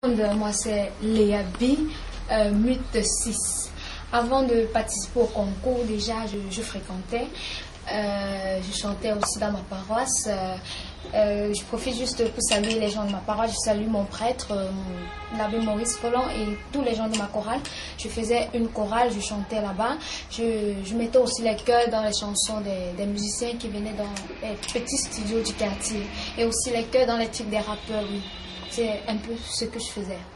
Moi, c'est Leaby, Mutzig. Avant de participer au concours, déjà, je fréquentais. Je chantais aussi dans ma paroisse. Je profite juste pour saluer les gens de ma paroisse. Je salue mon prêtre, l'abbé Maurice Folland et tous les gens de ma chorale. Je faisais une chorale, je chantais là-bas. Je mettais aussi les chœurs dans les chansons des musiciens qui venaient dans les petits studios du quartier. Et aussi les chœurs dans les trucs des rappeurs, oui. C'est un peu ce que je faisais.